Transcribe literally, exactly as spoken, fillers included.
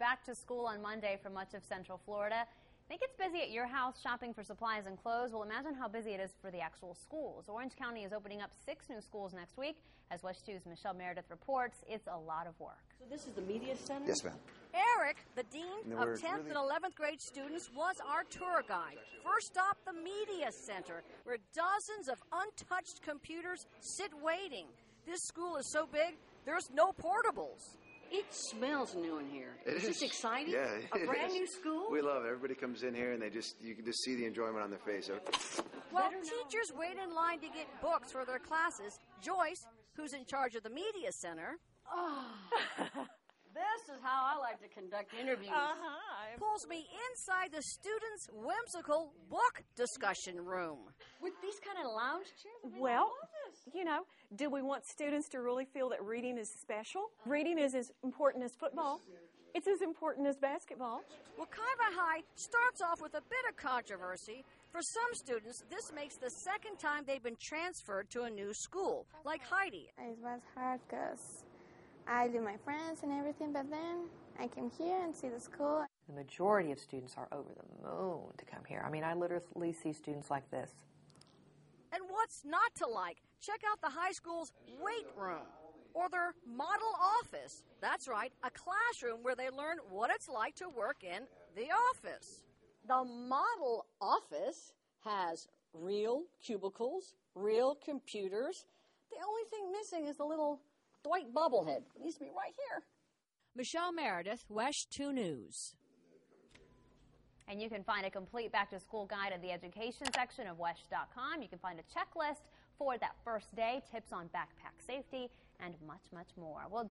back to school on Monday for much of Central Florida. Think it's busy at your house shopping for supplies and clothes? Well, imagine how busy it is for the actual schools. Orange County is opening up six new schools next week. As WESH two's Michelle Meredith reports, it's a lot of work. So this is the media center? Yes, ma'am. Eric, the dean No, of tenth really... and eleventh grade students, was our tour guide. First stop, the media center, where dozens of untouched computers sit waiting. This school is so big, there's no portables. It smells new in here. It is is. this exciting? Yeah, A brand is. new school? We love it. Everybody comes in here and they just, you can just see the enjoyment on their face. While teachers wait in line to get books for their classes, Joyce, who's in charge of the media center, Oh, this is how I like to conduct interviews. uh-huh. pulls me inside the students' whimsical book discussion room. With these kind of lounge chairs? I mean, Well, I love this. you know, do we want students to really feel that reading is special? Reading is as important as football. It's as important as basketball. Wekiva High starts off with a bit of controversy. For some students, this makes the second time they've been transferred to a new school, like Heidi. It was hard because I do my friends and everything, but then I came here and see the school. The majority of students are over the moon to come here. I mean, I literally see students like this. And what's not to like? Check out the high school's weight room or their model office. That's right, a classroom where they learn what it's like to work in the office. The model office has real cubicles, real computers. The only thing missing is the little Dwight bobblehead. It needs to be right here. Michelle Meredith, WESH two News. And you can find a complete back-to-school guide in the education section of wesh dot com. You can find a checklist for that first day, tips on backpack safety, and much, much more. Well,